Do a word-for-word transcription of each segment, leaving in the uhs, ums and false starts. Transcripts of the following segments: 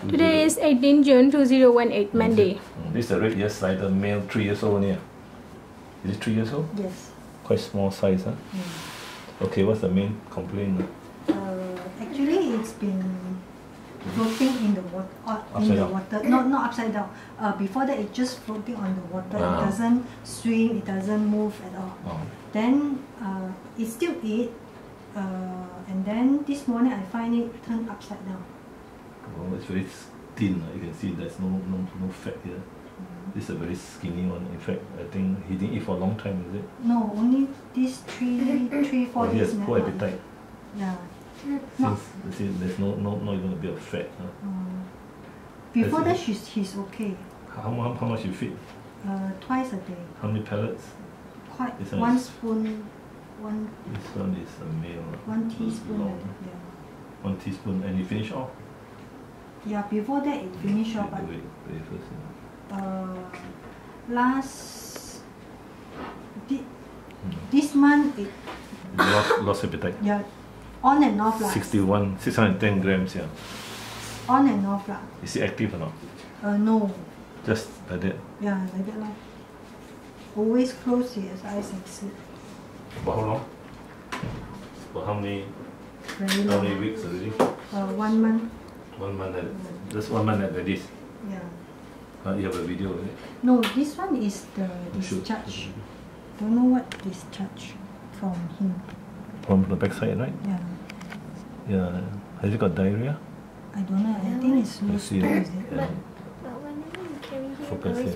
Today is eighteenth June two thousand eighteen, Monday. This is a red ear slider, male, three years old only. Is it three years old? Yes. Quite small size, huh? Mm. Okay, what's the main complaint? Uh, actually, it's been floating in the water. Uh, in the down. water. No, not upside down. Uh, before that, it's just floating on the water. Ah. It doesn't swim. It doesn't move at all. Oh. Then uh, it still eat. Uh, and then this morning, I find it turned upside down. Oh, it's very thin. You can see there's no no no fat here. Mm. This is a very skinny one. In fact, I think he didn't eat for a long time, is it? No, only these three, three, four Oh, he days. has poor appetite. Yeah. Since see, there's no no not even a bit of fat. Huh? Um, before That's that, it. she's he's okay. How, how, how much you feed? Uh, twice a day. How many pellets? Quite This one one is- spoon, one This one is a meal. one teaspoon. Long. Yeah. One teaspoon, and you finish off. Yeah. Before that, it finished off. Wait, But wait, wait first. Yeah. uh, last thi Hmm. this month, it Lost, lost appetite. yeah, on and off lah. sixty-one, six hundred ten grams, yeah. On and off lah. Is he active or not? Uh, no. Just like that. Yeah, like that lah. Always close his eyes and sleep. For how long? For how many, Very how long. many weeks already? Uh, one month. One month at, just one month at this. Yeah. Uh, you have a video of it? No, this one is the Shoot. discharge. Don't know what discharge from him. From the backside, right? Yeah. Yeah. Has he got diarrhea? I don't know. I think it's You loose see stool, it? is it? Yeah. But whenever you carry him, Focus always here.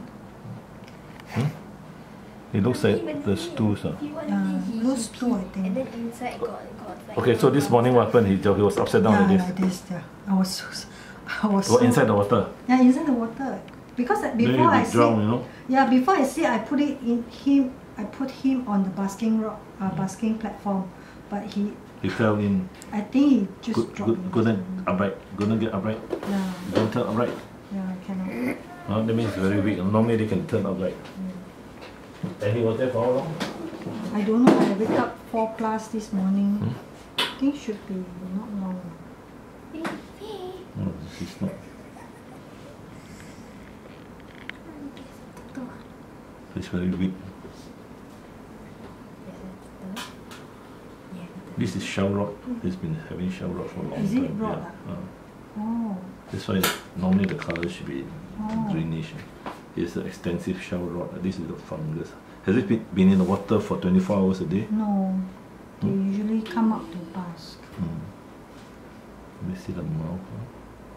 pee. Hmm? It looks like the stools. Uh. Yeah, loose stool, I think. And then inside got, got like Okay, so this morning what happened? He, he was upside down Yeah, like this. like this. Yeah. I was so. I was Well, so, inside the water. Yeah, inside the water. Because Then before he'll I be drowned, see, you know. yeah, before I see, I put it in him. I put him on the basking rock, uh, basking platform, but he, He fell in. I think he just Good, dropped. good, couldn't upright. Couldn't get upright. Yeah, Don't turn upright. yeah, I cannot. Uh, that means very weak. Normally they can turn upright. Mm. And he was there for how long? I don't know. I wake up four plus this morning. Hmm? I think should be not long. No, he's not. He's very weak. This is shell rot. He's been having shell rot for a long Is it time. rot, Yeah. Uh, Oh, that's why normally the color should be Oh. greenish. It's an extensive shell rot. This is the fungus. Has it been, been in the water for twenty-four hours a day? no. They Hmm? usually come out to bask. Hmm. Let me see the mouth. Huh?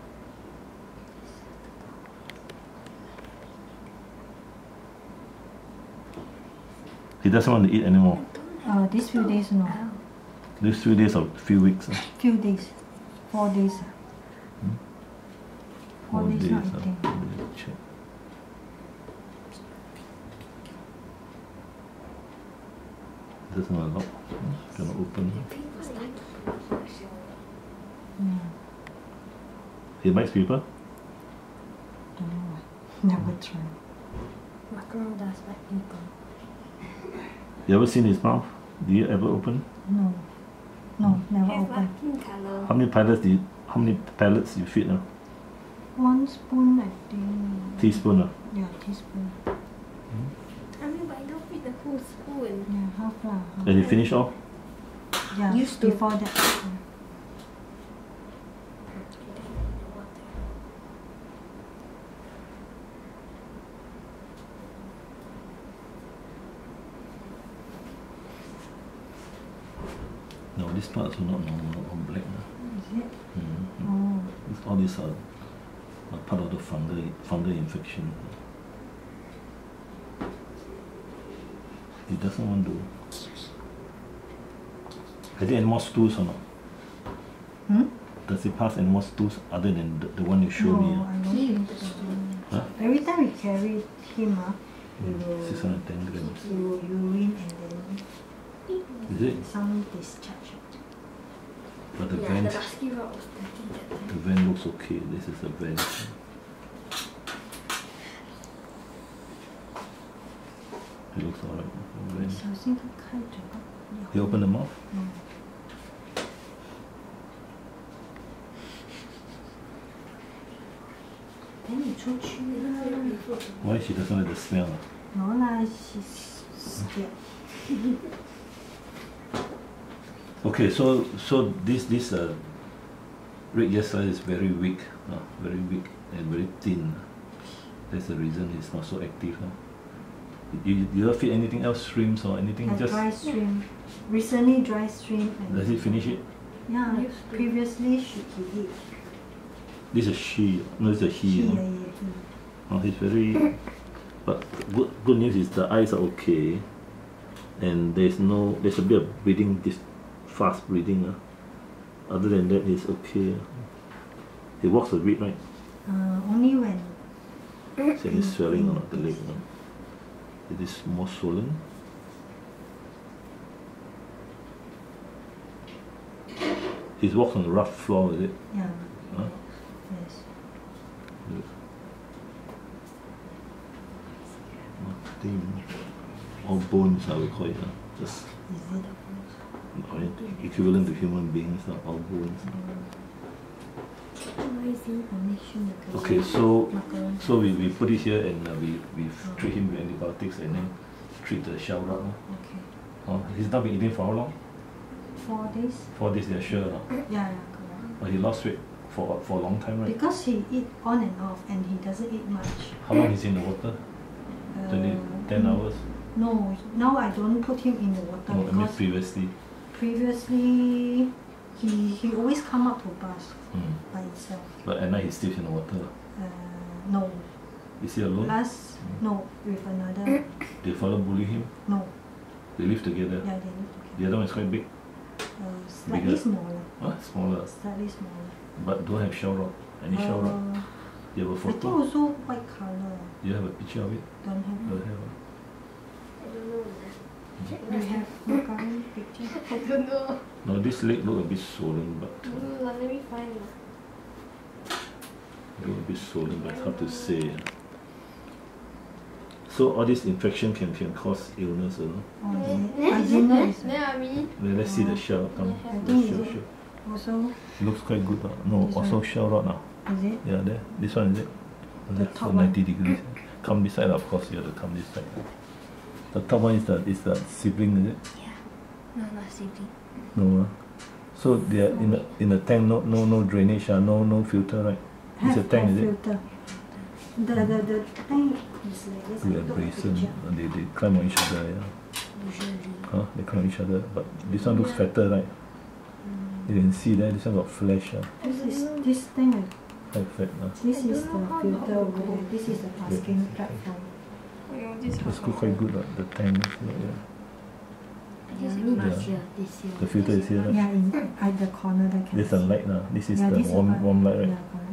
He doesn't want to eat anymore. Uh, these few days, no. These few days or few weeks. Huh? Few days. Four days. ah. Hmm? Four Four days days. not huh? eating. Let me check. Doesn't want to lock. Hmm? Cannot open. Yeah. He likes people? Don't know why. Never tried. Macron does like people. You ever seen his mouth? Do you ever open? No. No, never Have open. what pink color? How many pellets do you, how many pellets you feed now? One spoon, I think. Teaspoon. Uh? Yeah, teaspoon. I mean, but I don't feed the whole spoon. Yeah, half lah. half. Then you finish off? Yeah, Used to. before that. yeah. No, this part also not normal, all black. Uh. Is it? Mm-hmm. Oh. It's all these are, are part of the fungal fungal infection. He doesn't want to. Has he any more stools or not? Hmm? Does he pass any more stools other than the, the one you showed No, me? I don't think so. Huh? Every time we carry him, ah, we will, six hundred ten grams. we will urine and then Is it? some discharge. But the Yeah, vent, the basket rock was dirty that time. the vent looks okay. This is a vent. It looks alright. The vent. 小心它开嘴巴。 You open the mouth? Mm. 陪你出去啦。 Why she doesn't like the smell? ah? No lah, she's scared. Okay, so so this this uh, red yesa is very weak, uh, very weak and very thin. That's the reason it's not so active. Uh. You you don't feed anything else, shrimps or anything? And Just dry shrimp. Recently dry shrimp. And does it finish it? yeah, Used to. previously she he eat. This is she. No, it's a he. He, you yeah, know. yeah, he. Oh, he's very. But good good news is the eyes are okay, and there's no there's a bit of breathing, this fast breathing. Uh. Other than that, he's okay. Uh. He walks a bit, right? Uh, only when So he's swelling on the leg. Uh. It is more swollen. He walks on the rough floor, is it? yeah, Huh? yes. Good. Nothing. All bones, I would call it. Uh. Just Is it? I mean, equivalent to human beings, not all bones. Noisy. Okay, so Macaron. so we, we put it here and uh, we, we treat him with antibiotics and then treat the shell rot. Uh. Okay. Uh, he's not been eating for how long? Four days? Four days, yeah, sure. Uh. Yeah, yeah, correct. But he lost weight for for a long time, right? Because he eat on and off and he doesn't eat much. How long is he in the water? Uh, Twenty, ten hours? No, now I don't put him in the water No, I mean because previously. previously he he always come up to bath Mm. by himself. But at night he stays in the water. Uh, no, Is he alone? last no with another They follow bully him? no. They live together. Yeah, they live together. The other one is quite big. Uh, slightly Bigger. smaller. Huh? Smaller. Slightly smaller. But don't have shell rot. Any shell rot? Uh, You have a I think photo? also white color. You have a picture of it? Don't have. Don't have. uh. I don't know. You have macaron picture. I don't know. No, this leg look a bit swollen, but uh, Mm, let me find it. look a bit swollen, but it's hard to say. uh. So all this infection can, can cause illness, you know? Oh, is it? I didn't know it's Then I mean, Then let's see the shell. Come, I think let's it's- show, show. also Looks quite good. Uh. No, This also one. shell rot now. is it? Yeah, there. This one is it? The That's top so ninety degrees. Come this side, of course, you have to come this side. The top one is the is the sibling, is it? no, not sibling. No. Uh. So they are in the in the tank, no no no drainage, uh, no no filter, right? It's a Have tank, have is it? filter. The the the tank is like this. I Good took a abrasion. picture. Uh, They they climb on each other, yeah. Usually. Huh? They climb on each other. But this one looks fatter, right? You can see there. This one got flesh. Uh. This is this thing. uh, Quite fat. Uh. This is the filter over there. This is the tasking platform. Oh, yeah, this It's one. quite good. Uh. The tank. Yeah. This is Yeah. last year, this year. The filter is here, right? Yeah, in at the corner there can This is the see. light now. This is Yeah, the this is warm what- warm light, right? Yeah, correct.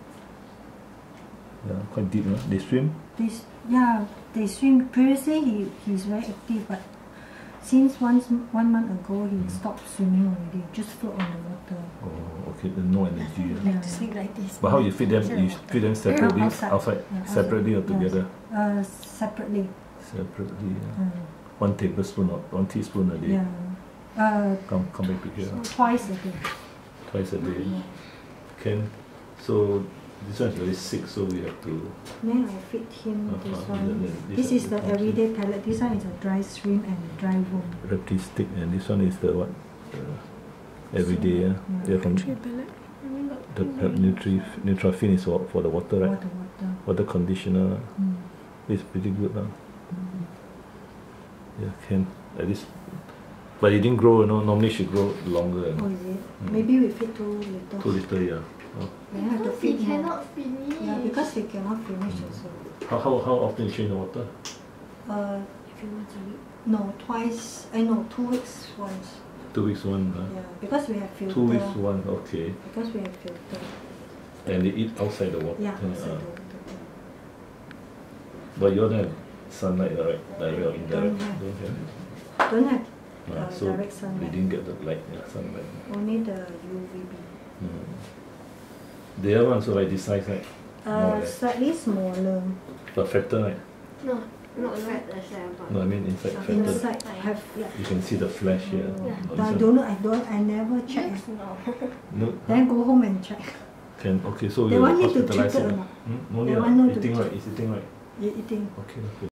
Yeah, quite deep. Uh. They swim. This yeah, they swim. Previously he he's very active, but since once one month ago he stopped swimming already. Just float on the water. Oh, okay. Then no energy. Uh. Yeah. To sleep like this. But how you feed them? You feed them separately, Outside. outside, Yeah, separately or outside. together? Uh, separately. Separately. Yeah. Uh, One tablespoon or one teaspoon a day. yeah. Uh, Come come back to here. twice a day. Twice a day. Can. So this one is very sick, so we have to. Then I feed him Uh-huh, this yeah, one. yeah, This this is one the you can't see. everyday pellet. This one is a dry shrimp and dry worm. Repti stick, and this one is the what? Uh, every day, yeah. Yeah. They're from Three pellet. I mean, got the two Pep Nutri Nutrafin is for, for the water, right? Water, water. Water conditioner. Mm. It's pretty good now. Mm. Yeah, can at least. But it didn't grow, you know. Normally should grow longer. Oh, And is it? Mm. Maybe we feed too little. too little, yeah. Oh. Then have to Because he feed more. cannot finish. Yeah, because he cannot finish also. How, how, how often you change the water? Uh, If you want to read. no, twice. I know, two weeks once. Two weeks one. Uh, Yeah, because we have filter. two weeks one, okay. Because we have filter. And they eat outside the water. Yeah, uh, outside the water. But you don't have sunlight, right? Direct or indirect? Don't have. Don't have. Don't have Uh, uh, so direct we sunlight. didn't get the light, yeah, sunlight. Only the U V B. Mm. The other one's like this size, right? More or Uh, less. slightly smaller. But fatter, right? No, not fat as I No, I mean inside fatter. Inside have. You can see the flesh here. Yeah. Oh, But I this don't know. I don't. I never check. Yes, no. one- No, Then go home and check. Can, okay, so That we'll one need to hospitalize treat it him. or not? Hmm? No That need, one no eating to- right, he's eating right. You eating. Okay, okay.